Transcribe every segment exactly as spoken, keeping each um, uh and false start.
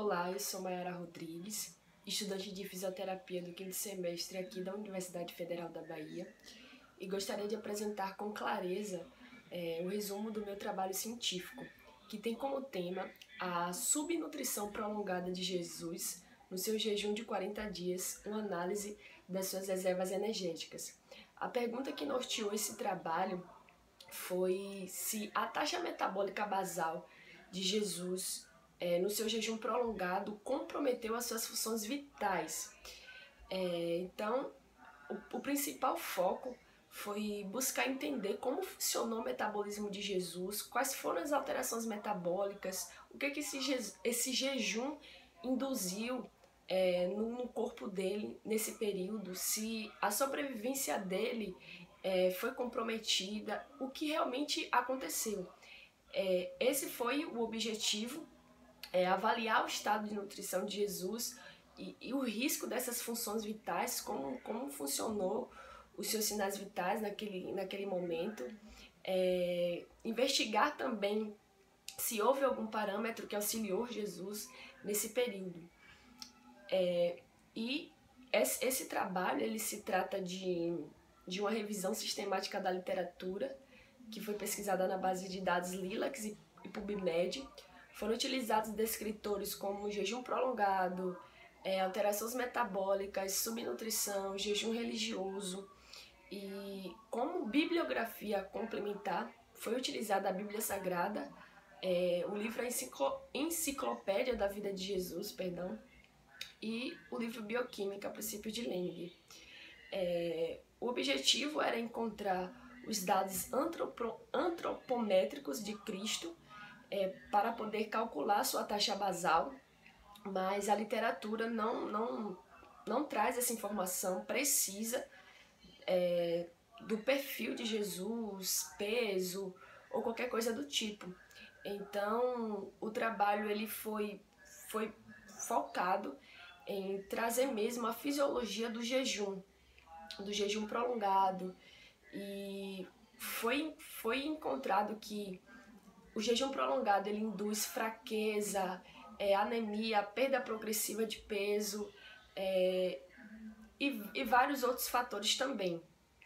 Olá, eu sou Mayara Rodrigues, estudante de fisioterapia do quinto semestre aqui da Universidade Federal da Bahia, e gostaria de apresentar com clareza é, o resumo do meu trabalho científico, que tem como tema a subnutrição prolongada de Jesus no seu jejum de quarenta dias, uma análise das suas reservas energéticas. A pergunta que norteou esse trabalho foi se a taxa metabólica basal de Jesus é, no seu jejum prolongado comprometeu as suas funções vitais. É, então, o, o principal foco foi buscar entender como funcionou o metabolismo de Jesus, quais foram as alterações metabólicas, o que, que esse, je, esse jejum induziu é, no, no corpo dele nesse período, se a sobrevivência dele é, foi comprometida, o que realmente aconteceu. É, esse foi o objetivo, é, avaliar o estado de nutrição de Jesus e, e o risco dessas funções vitais, como, como funcionou os seus sinais vitais naquele, naquele momento, é, investigar também se houve algum parâmetro que auxiliou Jesus nesse período. É, e esse, esse trabalho ele se trata de, de uma revisão sistemática da literatura, que foi pesquisada na base de dados Lilacs e, e PubMed. Foram utilizados descritores como jejum prolongado, é, alterações metabólicas, subnutrição, jejum religioso. E como bibliografia complementar, foi utilizada a Bíblia Sagrada, é, o livro A Enciclopédia da Vida de Jesus, perdão, e o livro Bioquímica, Princípios de Lenig. É, o objetivo era encontrar os dados antropo, antropométricos de Cristo é, para poder calcular sua taxa basal, mas a literatura não, não, não traz essa informação precisa é, do perfil de Jesus, peso ou qualquer coisa do tipo. Então, o trabalho ele foi, foi focado em trazer mesmo a fisiologia do jejum, do jejum prolongado, e foi, foi encontrado que o jejum prolongado ele induz fraqueza, é, anemia, perda progressiva de peso é, e, e vários outros fatores também.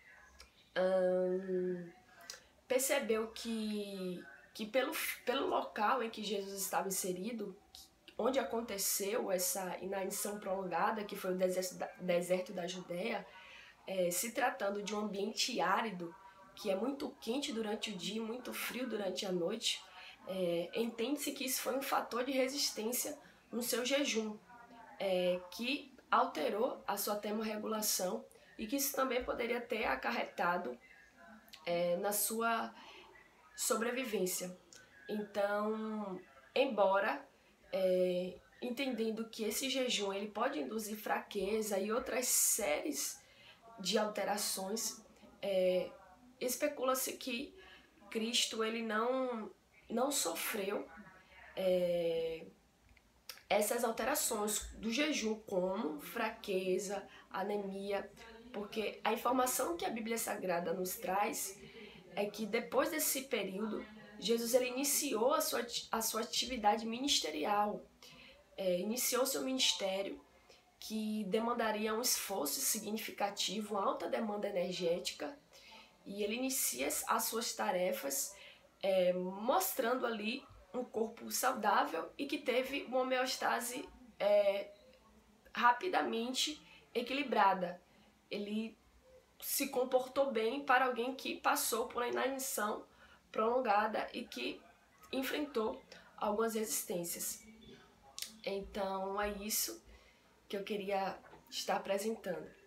Hum, percebeu que, que pelo, pelo local em que Jesus estava inserido, onde aconteceu essa inanição prolongada, que foi o deserto da, deserto da Judéia, é, se tratando de um ambiente árido, que é muito quente durante o dia e muito frio durante a noite, é, entende-se que isso foi um fator de resistência no seu jejum, é, que alterou a sua termorregulação e que isso também poderia ter acarretado é, na sua sobrevivência. Então, embora é, entendendo que esse jejum ele pode induzir fraqueza e outras séries de alterações, é, especula-se que Cristo ele não, não sofreu é, essas alterações do jejum, como fraqueza, anemia, porque a informação que a Bíblia Sagrada nos traz é que depois desse período, Jesus ele iniciou a sua, a sua atividade ministerial, é, iniciou seu ministério, que demandaria um esforço significativo, uma alta demanda energética, e ele inicia as suas tarefas é, mostrando ali um corpo saudável e que teve uma homeostase é, rapidamente equilibrada. Ele se comportou bem para alguém que passou por uma inanição prolongada e que enfrentou algumas resistências. Então é isso que eu queria estar apresentando.